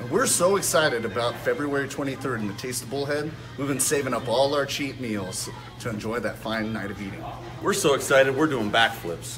We're so excited about February 23rd and the Taste of Bullhead. We've been saving up all our cheap meals to enjoy that fine night of eating. We're so excited, we're doing backflips.